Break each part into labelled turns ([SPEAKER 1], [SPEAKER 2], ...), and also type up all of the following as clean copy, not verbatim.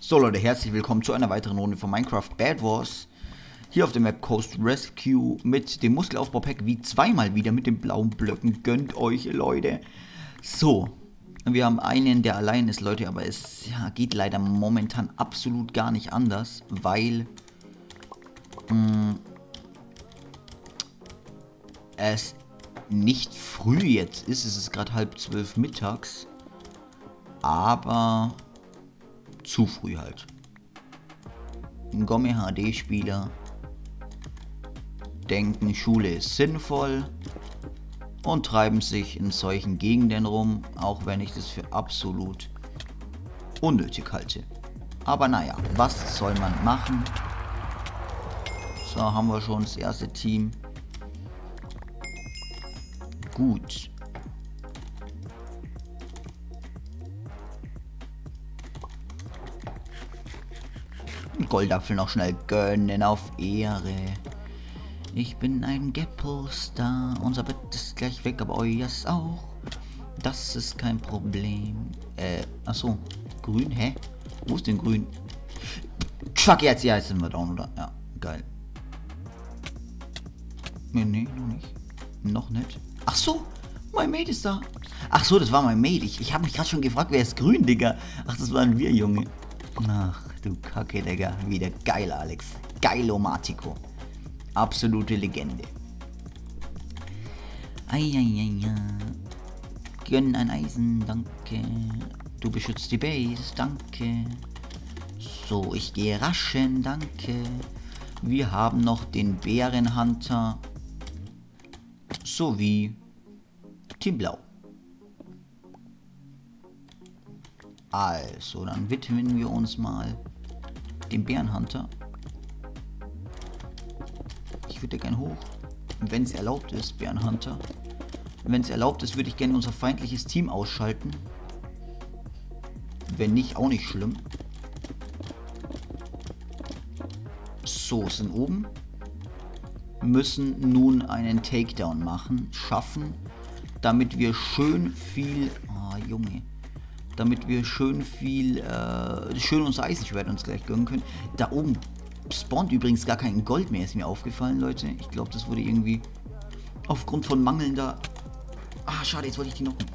[SPEAKER 1] So Leute, herzlich willkommen zu einer weiteren Runde von Minecraft Bed Wars. Hier auf der Map Coast Rescue mit dem Muskelaufbau-Pack wie zweimal wieder mit den blauen Blöcken. Gönnt euch, Leute. So, wir haben einen, der allein ist, Leute, aber es geht leider momentan absolut gar nicht anders, weil es nicht früh jetzt ist. Es ist gerade 11:30 mittags, aber zu früh halt. Gomme HD-Spieler denken, Schule ist sinnvoll und treiben sich in solchen Gegenden rum, auch wenn ich das für absolut unnötig halte. Aber naja, was soll man machen? So, haben wir schon das erste Team. Gut. Goldapfel noch schnell gönnen auf Ehre. Ich bin ein Gapple-Star. Unser Bett ist gleich weg, aber euers auch. Das ist kein Problem. Achso. Grün? Hä? Wo ist denn grün? Fuck, jetzt sind wir down, oder? Ja, geil. Nee, noch nicht. Noch nicht. Ach so, mein Mate ist da. Ach so, das war mein Mate. Ich habe mich gerade schon gefragt, wer ist grün, Digga? Ach, das waren wir, Junge. Ach, du Kacke, Digga. Wieder geil, Alex. Geilomatico. Absolute Legende. Eieieiei. Gönn ein Eisen, danke. Du beschützt die Base, danke. So, ich gehe raschen, danke. Wir haben noch den Bärenhunter. Sowie Team Blau. Also, dann widmen wir uns mal dem Bärenhunter. Ich würde gerne hoch, wenn es erlaubt ist, Bärenhunter. Wenn es erlaubt ist, würde ich gerne unser feindliches Team ausschalten. Wenn nicht, auch nicht schlimm. So, sind oben. Müssen nun einen Takedown machen, schaffen, damit wir schön viel... Oh, Junge. Damit wir schön viel... schön unser Eisenschwert uns gleich gönnen können. Da oben spawnt übrigens gar kein Gold mehr, ist mir aufgefallen, Leute. Ich glaube, das wurde irgendwie aufgrund von mangelnder... Ah, schade, jetzt wollte ich die noch...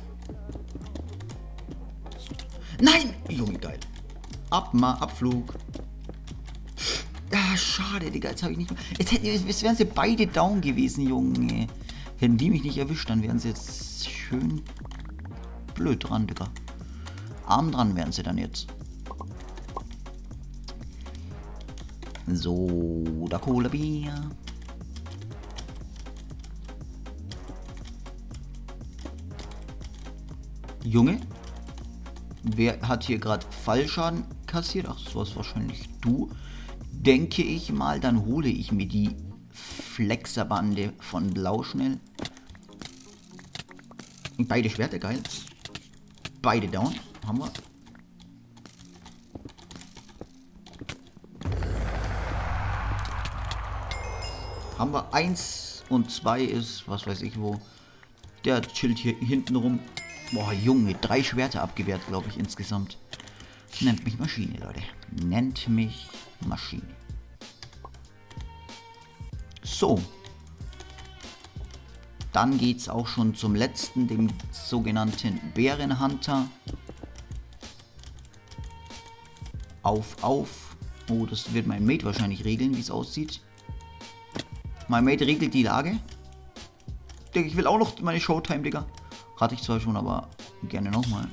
[SPEAKER 1] Nein! Junge, geil. Abflug. Ah, schade, Digga, jetzt habe ich nicht mehr... Jetzt wären sie beide down gewesen, Junge. Hätten die mich nicht erwischt, dann wären sie jetzt schön blöd dran, Digga. Arm dran wären sie dann jetzt. So, da Cola-Bier. Junge, wer hat hier gerade Fallschaden kassiert? Ach, das war's wahrscheinlich du. Denke ich mal, dann hole ich mir die Flexerbande von Blau schnell. Beide Schwerter, geil. Beide down. Haben wir. Haben wir 1 und 2 ist, was weiß ich wo. Der chillt hier hinten rum. Boah, Junge, 3 Schwerter abgewehrt, glaube ich, insgesamt. Nennt mich Maschine, Leute. Nennt mich Maschine. So. Dann geht's auch schon zum letzten, dem sogenannten Bärenhunter. Auf. Oh, das wird mein Mate wahrscheinlich regeln, wie es aussieht. Mein Mate regelt die Lage. Digga, ich will auch noch meine Showtime, Digga. Hatte ich zwar schon, aber gerne nochmal.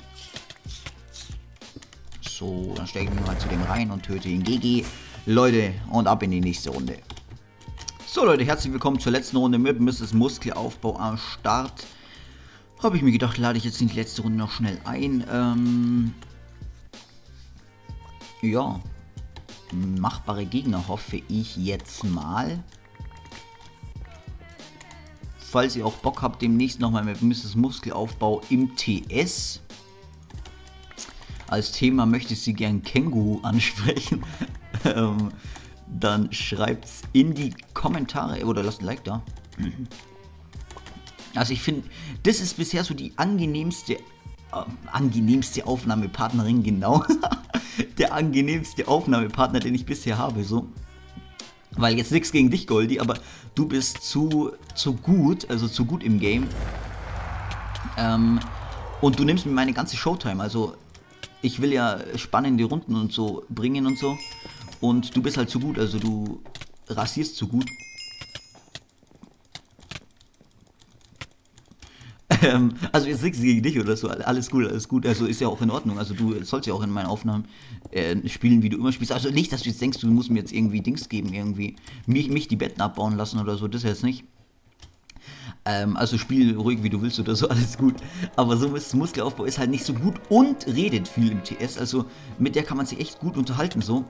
[SPEAKER 1] So, dann stecke ich mich mal zu dem rein und töte ihn. GG, Leute, und ab in die nächste Runde. So, Leute, herzlich willkommen zur letzten Runde mit Mrs. Muskelaufbau am Start. Habe ich mir gedacht, lade ich jetzt in die letzte Runde noch schnell ein. Ja, machbare Gegner hoffe ich jetzt mal. Falls ihr auch Bock habt, demnächst nochmal mit Mrs. Muskelaufbau im TS. Als Thema möchte ich sie gern Känguru ansprechen. Dann schreibt's in die Kommentare oder lasst ein Like da. Also ich finde, das ist bisher so die angenehmste angenehmste Aufnahmepartnerin, genau. Der angenehmste Aufnahmepartner, den ich bisher habe, so. Weil jetzt nichts gegen dich, Goldie, aber du bist zu gut, also zu gut im Game. Und du nimmst mir meine ganze Showtime, also ich will ja spannende Runden und so bringen und so. Und du bist halt zu gut, also du rasierst zu gut. Also jetzt nichts gegen dich oder so, alles gut, also ist ja auch in Ordnung, also du sollst ja auch in meinen Aufnahmen spielen, wie du immer spielst, also nicht, dass du jetzt denkst, du musst mir jetzt irgendwie Dings geben, irgendwie mich die Betten abbauen lassen oder so, das jetzt nicht. Also spiel ruhig, wie du willst oder so, alles gut, aber so ist Muskelaufbau ist halt nicht so gut und redet viel im TS, also mit der kann man sich echt gut unterhalten, so.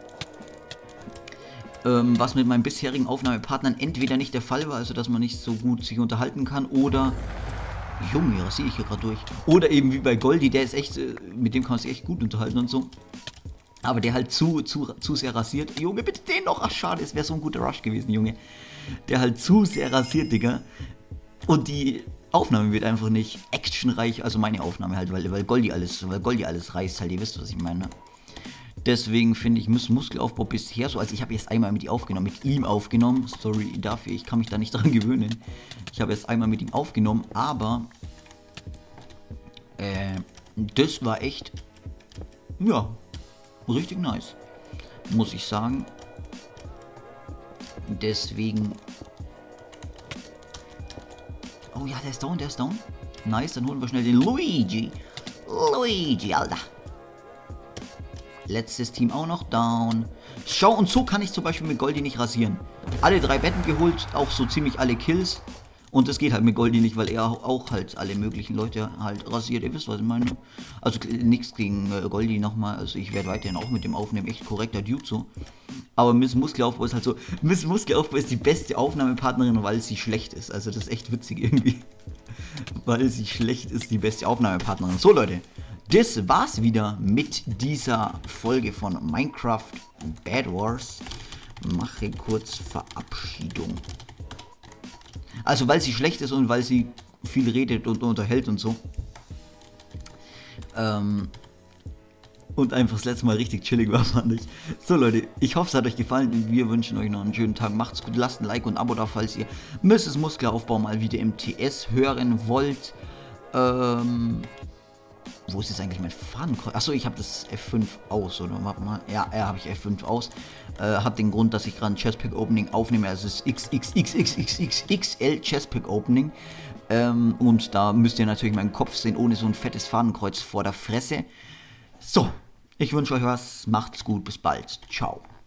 [SPEAKER 1] Was mit meinen bisherigen Aufnahmepartnern entweder nicht der Fall war, also dass man nicht so gut sich unterhalten kann, oder Junge, was sehe ich hier gerade durch? Oder eben wie bei Goldie, der ist echt, mit dem kann man sich echt gut unterhalten und so. Aber der halt zu sehr rasiert. Junge, bitte den noch. Ach, schade, es wäre so ein guter Rush gewesen, Junge. Der halt zu sehr rasiert, Digga. Und die Aufnahme wird einfach nicht actionreich, also meine Aufnahme halt, weil Goldie alles reißt halt, ihr wisst, was ich meine, ne? Deswegen finde ich, Muskelaufbau bisher so, also ich habe jetzt einmal mit ihm aufgenommen, sorry dafür, ich kann mich da nicht dran gewöhnen. Ich habe jetzt einmal mit ihm aufgenommen, aber das war echt, ja, richtig nice, muss ich sagen. Deswegen, oh ja, der ist down. Nice, dann holen wir schnell den Luigi, Alter. Letztes Team auch noch down. Schau, und so kann ich zum Beispiel mit Goldie nicht rasieren. Alle 3 Betten geholt, auch so ziemlich alle Kills. Und das geht halt mit Goldie nicht, weil er auch halt alle möglichen Leute halt rasiert. Ihr wisst, was ich meine. Also nichts gegen Goldie nochmal. Also ich werde weiterhin auch mit dem aufnehmen. Echt korrekter Dude so. Aber Miss Muskelaufbau ist halt so. Miss Muskelaufbau ist die beste Aufnahmepartnerin, weil sie schlecht ist. Also das ist echt witzig irgendwie. Weil sie schlecht ist, die beste Aufnahmepartnerin. So Leute. Das war's wieder mit dieser Folge von Minecraft Bed Wars. Mache kurz Verabschiedung. Also weil sie schlecht ist und weil sie viel redet und unterhält und so. Und einfach das letzte Mal richtig chillig war, fand ich. So Leute, ich hoffe es hat euch gefallen. Wir wünschen euch noch einen schönen Tag. Macht's gut, lasst ein Like und ein Abo da, falls ihr Mrs. Muskelaufbau mal wieder im TS hören wollt. Wo ist jetzt eigentlich mein Fadenkreuz? Achso, ich habe das F5 aus, oder? Warte mal. Ja, habe ich F5 aus. Hat den Grund, dass ich gerade ein Chestpick Opening aufnehme. Also es ist XXXXXXL Chestpick Opening. Und da müsst ihr natürlich meinen Kopf sehen, ohne so ein fettes Fadenkreuz vor der Fresse. So, ich wünsche euch was. Macht's gut, bis bald. Ciao.